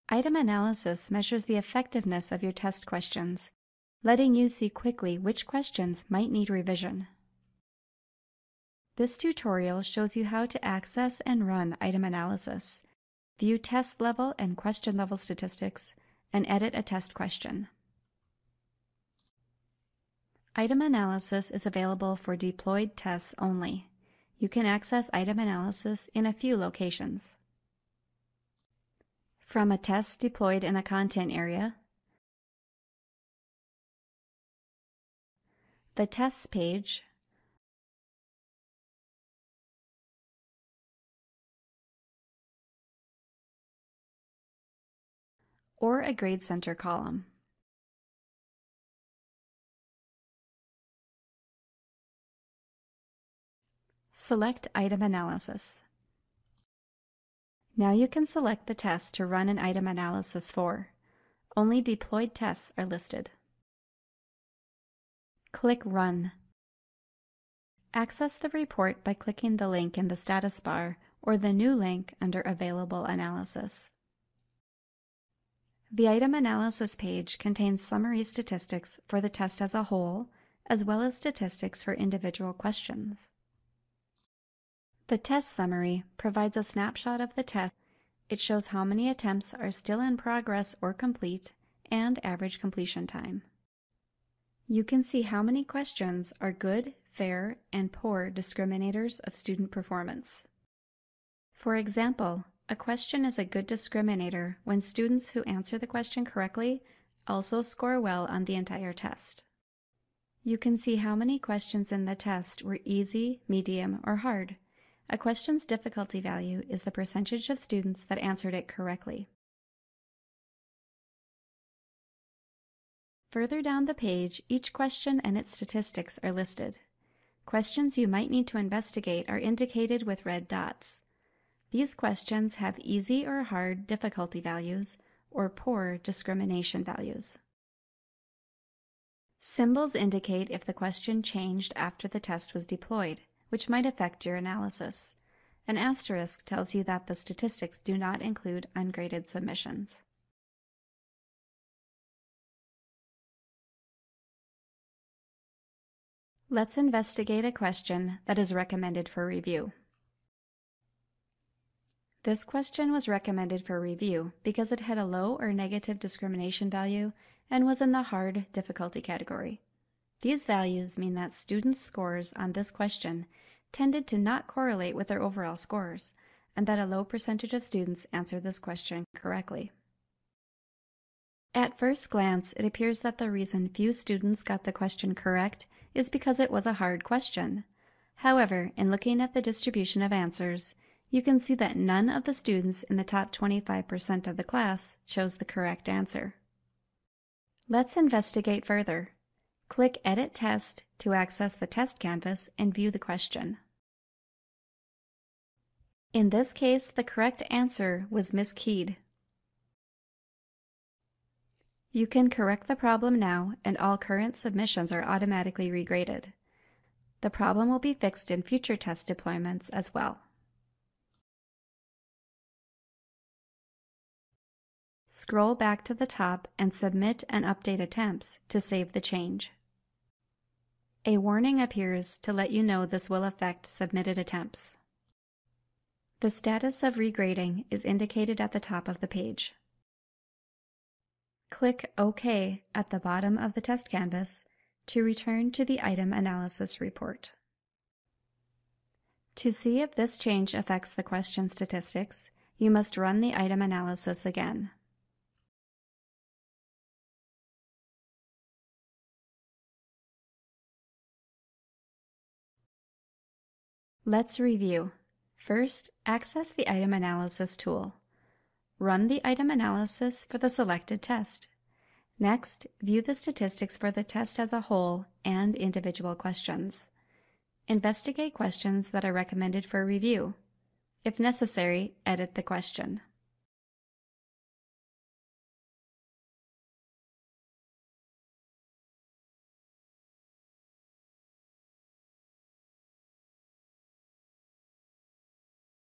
Item analysis measures the effectiveness of your test questions, letting you see quickly which questions might need revision. This tutorial shows you how to access and run item analysis, view test level and question level statistics, and edit a test question. Item analysis is available for deployed tests only. You can access item analysis in a few locations. From a test deployed in a content area, the tests page, or a Grade Center column. Select Item Analysis. Now you can select the test to run an item analysis for. Only deployed tests are listed. Click Run. Access the report by clicking the link in the status bar or the new link under Available Analysis. The item analysis page contains summary statistics for the test as a whole, as well as statistics for individual questions. The test summary provides a snapshot of the test. It shows how many attempts are still in progress or complete, and average completion time. You can see how many questions are good, fair, and poor discriminators of student performance. For example, a question is a good discriminator when students who answer the question correctly also score well on the entire test. You can see how many questions in the test were easy, medium, or hard. A question's difficulty value is the percentage of students that answered it correctly. Further down the page, each question and its statistics are listed. Questions you might need to investigate are indicated with red dots. These questions have easy or hard difficulty values or poor discrimination values. Symbols indicate if the question changed after the test was deployed, which might affect your analysis. An asterisk tells you that the statistics do not include ungraded submissions. Let's investigate a question that is recommended for review. This question was recommended for review because it had a low or negative discrimination value and was in the hard difficulty category. These values mean that students' scores on this question tended to not correlate with their overall scores, and that a low percentage of students answered this question correctly. At first glance, it appears that the reason few students got the question correct is because it was a hard question. However, in looking at the distribution of answers, you can see that none of the students in the top 25% of the class chose the correct answer. Let's investigate further. Click Edit Test to access the test canvas and view the question. In this case, the correct answer was miskeyed. You can correct the problem now, and all current submissions are automatically regraded. The problem will be fixed in future test deployments as well. Scroll back to the top and submit and update attempts to save the change. A warning appears to let you know this will affect submitted attempts. The status of regrading is indicated at the top of the page. Click OK at the bottom of the test canvas to return to the item analysis report. To see if this change affects the question statistics, you must run the item analysis again. Let's review. First, access the item analysis tool. Run the item analysis for the selected test. Next, view the statistics for the test as a whole and individual questions. Investigate questions that are recommended for review. If necessary, edit the question.